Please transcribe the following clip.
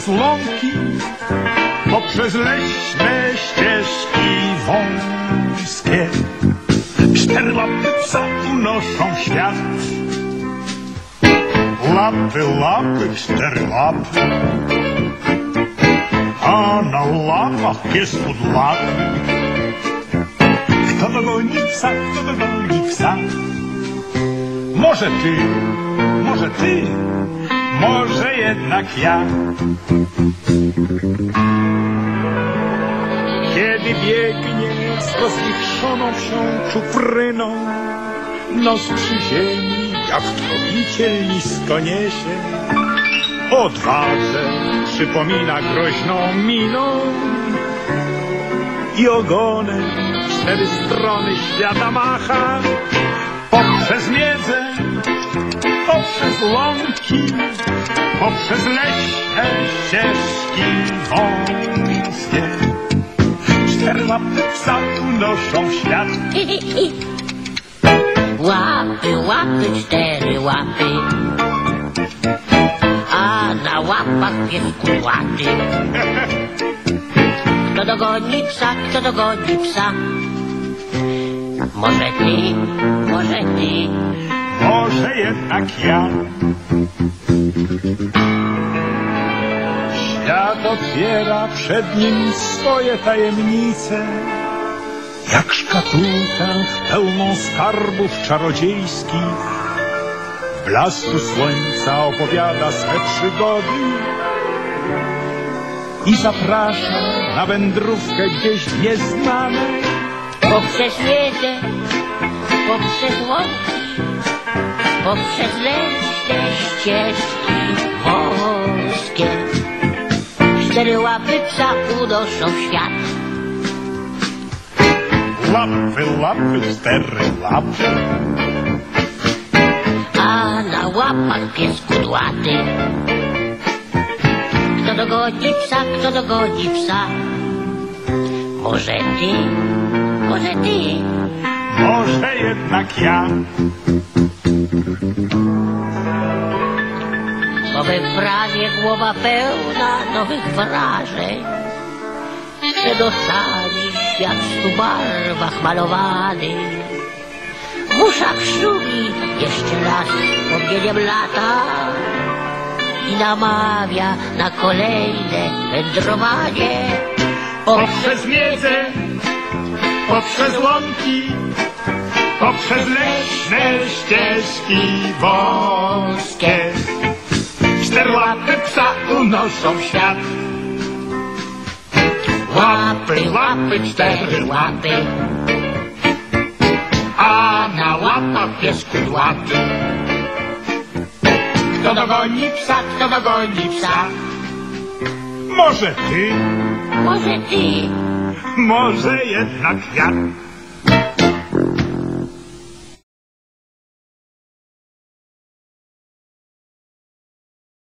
poprzez łąki, poprzez leśne ścieżki wąskie. Cztery łapy psa unoszą świat. Łapy, łapy, cztery łapy, a na łapach pies kudłaty. Kto dogoni psa, kto dogoni psa? Może ty, może ty, może jednak ja. Kiedy biegnie z rozwichrzoną wsią czupryną, nos przy ziemi jak tropiciel nisko niesie. Odwadze przypomina groźną miną i ogonem cztery strony świata macha. Poprzez miedzę, poprzez łąki, poprzez leśne ścieżki wąskie. Cztery łapy psa unoszą świat. Łapy, łapy, cztery łapy, a na łapach pies kudłaty. Kto dogoni psa, kto dogoni psa? Może ty, może ty, może jednak ja. Świat otwiera przed nim swoje tajemnice, jak szkatułkę pełną skarbów czarodziejskich. W blasku słońca opowiada swe przygody i zaprasza na wędrówkę gdzieś nieznane. poprzez miedzę, poprzez łąki, poprzez leśne ścieżki wąskie. Cztery łapy psa unoszą świat. Łapy, łapy, cztery łapy, A na łapach pies kudłaty. Kto dogoni psa, kto dogoni psa? Może ty, może ty, może jednak ja. bo we prawie głowa pełna nowych wrażeń. Przed oczami świat w barwach malowany. W uszach szumi jeszcze raz wspomnieniem lata i namawia na kolejne wędrowanie. Poprzez miedzę, poprzez łąki, poprzez leśne ścieżki wąskie. Cztery łapy psa unoszą świat. Łapy, łapy, cztery łapy, a na łapach pies kudłaty. Kto dogoni psa, kto dogoni psa? Może ty, Może ty, może jednak ja.